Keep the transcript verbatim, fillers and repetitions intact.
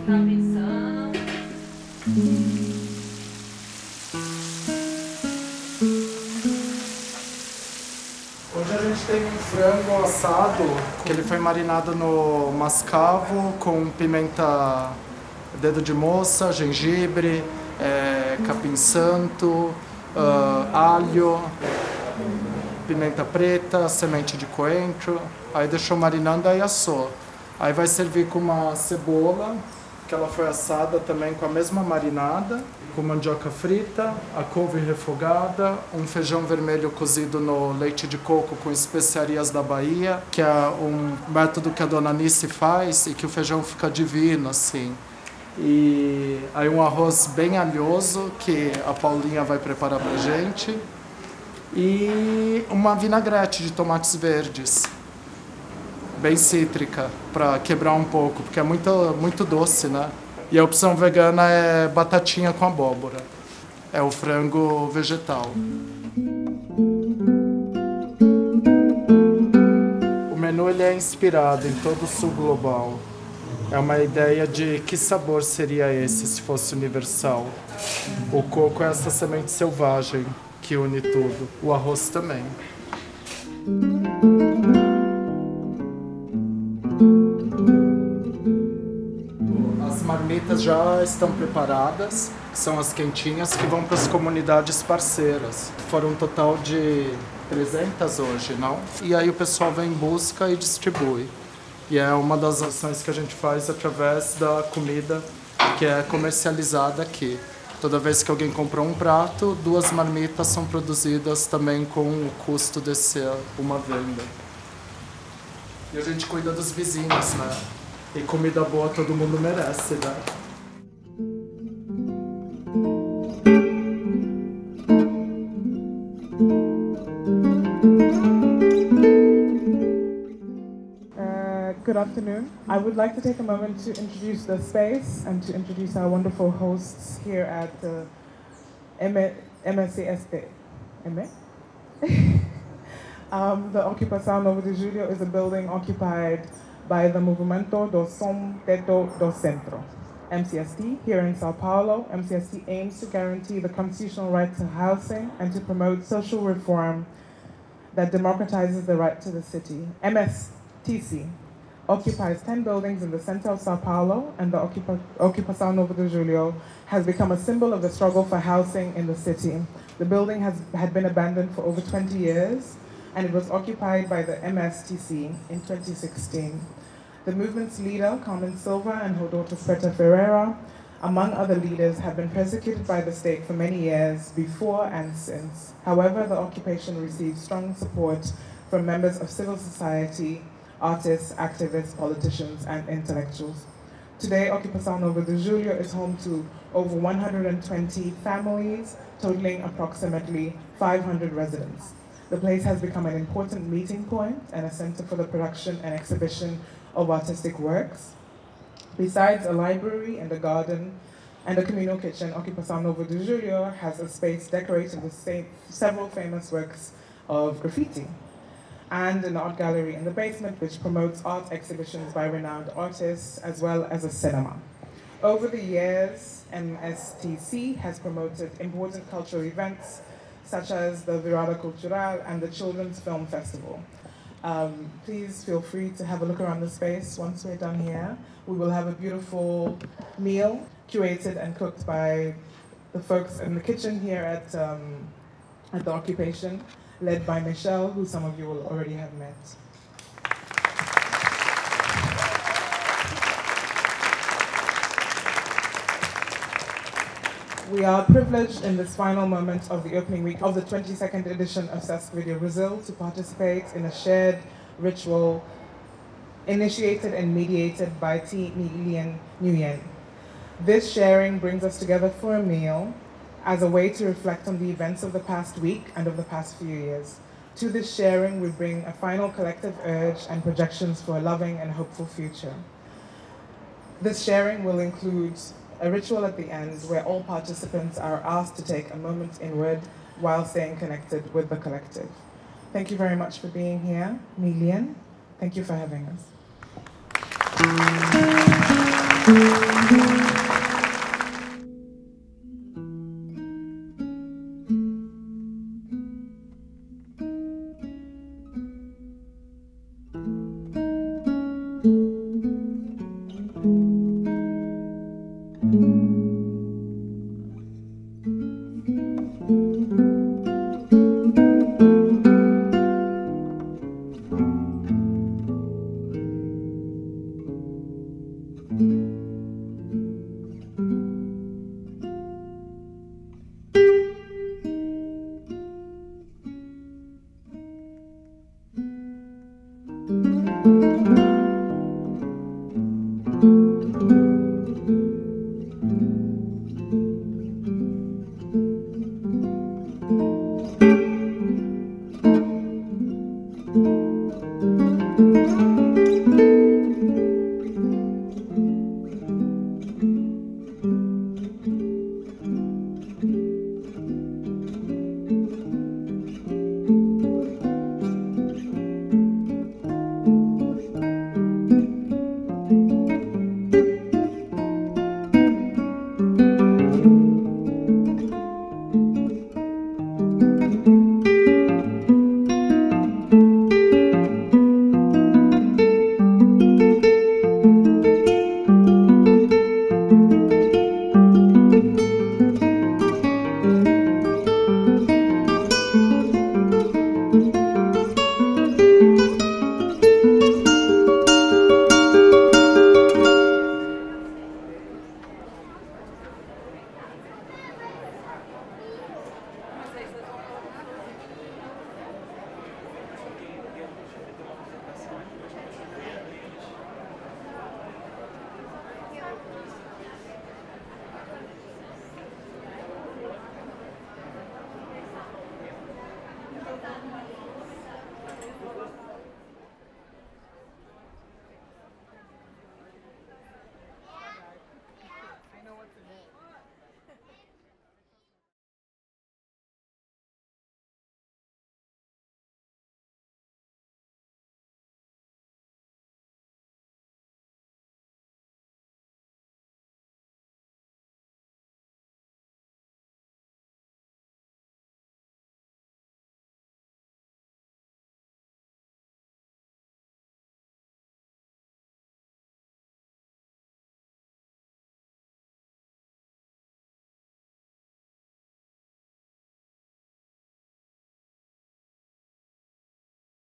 pensando. Hoje a gente tem um frango assado, que ele foi marinado no mascavo com pimenta, dedo de moça, gengibre, é, capim santo, uh, alho, pimenta preta, semente de coentro. Aí deixou marinando, aí assou. Aí vai servir com uma cebola, que ela foi assada também com a mesma marinada, com mandioca frita, a couve refogada, um feijão vermelho cozido no leite de coco com especiarias da Bahia, que é um método que a dona Nice faz e que o feijão fica divino, assim. E aí um arroz bem alhoso, que a Paulinha vai preparar pra gente. E uma vinagrete de tomates verdes, bem cítrica, para quebrar um pouco, porque é muito, muito doce, né? E a opção vegana é batatinha com abóbora. É o frango vegetal. O menu ele é inspirado em todo o sul global. É uma ideia de que sabor seria esse se fosse universal. O coco é essa semente selvagem que une tudo. O arroz também. As marmitas já estão preparadas, são as quentinhas que vão para as comunidades parceiras. Foram um total de trezentas hoje, não? E aí o pessoal vem em busca e distribui. E é uma das ações que a gente faz através da comida que é comercializada aqui. Toda vez que alguém comprou um prato, duas marmitas são produzidas também com o custo de ser uma venda. E a gente cuida dos vizinhos, né? E comida boa todo mundo merece, né? Good afternoon. I would like to take a moment to introduce the space and to introduce our wonderful hosts here at uh, M S C S T. M E? um, the Ocupação Nova de Julho is a building occupied by the Movimento do Som Teto do Centro, M C S T, here in Sao Paulo. M C S T aims to guarantee the constitutional right to housing and to promote social reform that democratizes the right to the city. M S T C occupies ten buildings in the center of Sao Paulo, and the Ocupa Ocupação Nova de Julho has become a symbol of the struggle for housing in the city. The building has had been abandoned for over twenty years, and it was occupied by the M S T C in twenty sixteen. The movement's leader, Carmen Silva, and her daughter Preta Ferreira, among other leaders, have been persecuted by the state for many years, before and since. However, the occupation received strong support from members of civil society, artists, activists, politicians, and intellectuals. Today, Ocupação Nova de Julho is home to over one hundred twenty families, totaling approximately five hundred residents. The place has become an important meeting point and a center for the production and exhibition of artistic works. Besides a library and a garden and a communal kitchen, Ocupação Nova de Julho has a space decorated with several famous works of graffiti, and an art gallery in the basement which promotes art exhibitions by renowned artists, as well as a cinema. Over the years, M S T C has promoted important cultural events such as the Virada Cultural and the Children's Film Festival. Um, please feel free to have a look around the space. Once we're done here, we will have a beautiful meal curated and cooked by the folks in the kitchen here at, um, at the occupation, led by Michelle, who some of you will already have met. We are privileged in this final moment of the opening week of the twenty-second edition of Sask Video Brazil to participate in a shared ritual initiated and mediated by T. Milian Nguyen. This sharing brings us together for a meal as a way to reflect on the events of the past week and of the past few years. To this sharing, we bring a final collective urge and projections for a loving and hopeful future. This sharing will include a ritual at the end where all participants are asked to take a moment inward while staying connected with the collective. Thank you very much for being here. Milian, thank you for having us.